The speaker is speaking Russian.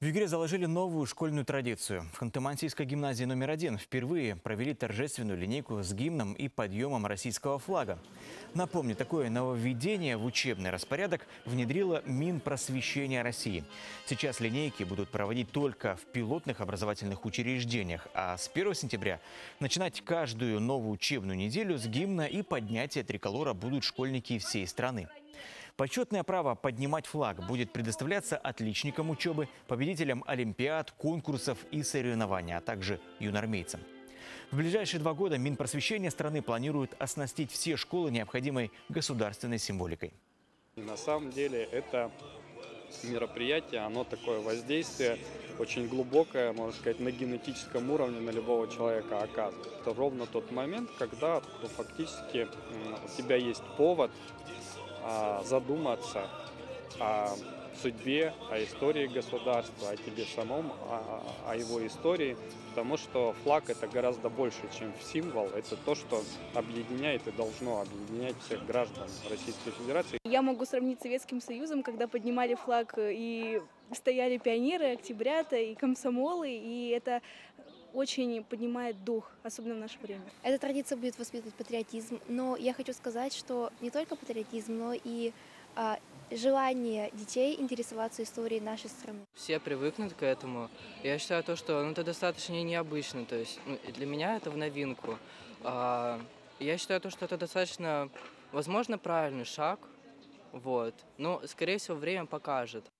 В Югре заложили новую школьную традицию. В Ханты-Мансийской гимназии номер 1 впервые провели торжественную линейку с гимном и подъемом российского флага. Напомню, такое нововведение в учебный распорядок внедрило Минпросвещение России. Сейчас линейки будут проводить только в пилотных образовательных учреждениях, а с 1 сентября начинать каждую новую учебную неделю с гимна и поднятия триколора будут школьники всей страны. Почетное право поднимать флаг будет предоставляться отличникам учебы, победителям олимпиад, конкурсов и соревнований, а также юноармейцам. В ближайшие 2 года Минпросвещение страны планирует оснастить все школы необходимой государственной символикой. На самом деле это мероприятие, оно такое воздействие очень глубокое, можно сказать, на генетическом уровне на любого человека оказывает. Это ровно тот момент, когда фактически у тебя есть повод задуматься о судьбе, о истории государства, о тебе самом, о его истории, потому что флаг — это гораздо больше, чем символ, это то, что объединяет и должно объединять всех граждан Российской Федерации. Я могу сравнить с Советским Союзом, когда поднимали флаг и стояли пионеры, октябрята и комсомолы, и это очень поднимает дух, особенно в наше время. Эта традиция будет воспитывать патриотизм, но я хочу сказать, что не только патриотизм, но и желание детей интересоваться историей нашей страны. Все привыкнут к этому. Я считаю, что это достаточно необычно, то есть для меня это в новинку. Я считаю, что это достаточно, возможно, правильный шаг, но, скорее всего, время покажет.